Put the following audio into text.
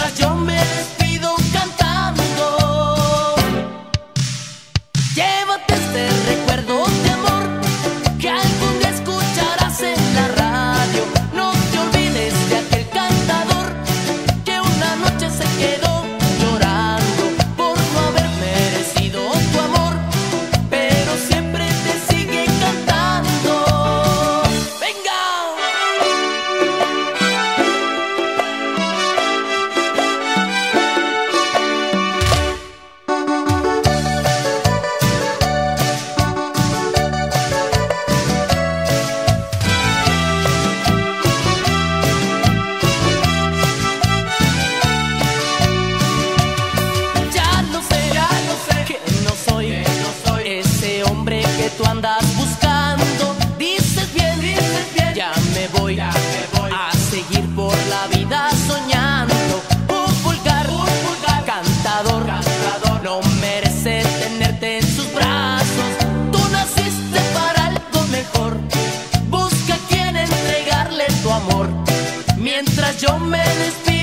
mientras yo me despido cantando. Llévate este recuerdo de amor que algún día escucharás en la radio. No te olvides de aquel cantador que una noche se quedó llorando por no haber merecido tu amor, pero siempre te sigue cantando. ¡Venga! Tú andas buscando, dices bien, ya me voy a seguir por la vida soñando. Un vulgar cantador no merece tenerte en sus brazos. Tú naciste para algo mejor, busca a quien entregarle tu amor, mientras yo me despido.